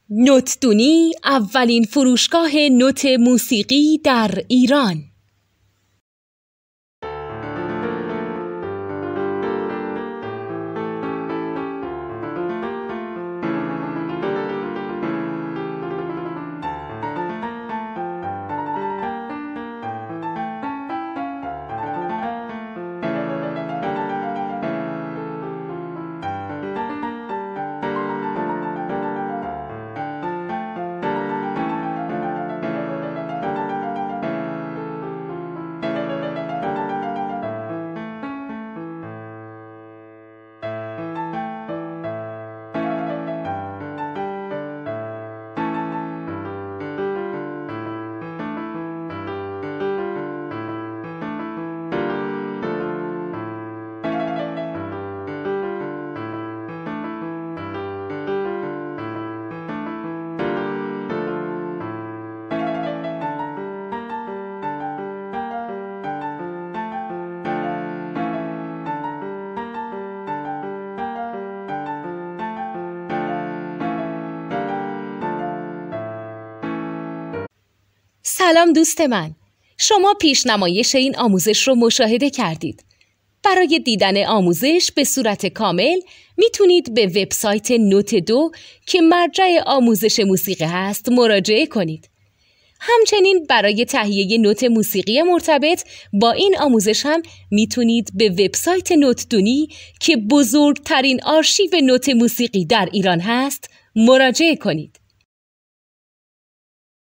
نوتدونی اولین فروشگاه نوت موسیقی در ایران. سلام دوست من، شما پیشنمایش این آموزش رو مشاهده کردید. برای دیدن آموزش به صورت کامل میتونید به وبسایت نوت 2 که مرجع آموزش موسیقی هست مراجعه کنید. همچنین برای تهیه نوت موسیقی مرتبط با این آموزش هم میتونید به وبسایت نوتدونی که بزرگترین آرشیو نوت موسیقی در ایران هست مراجعه کنید.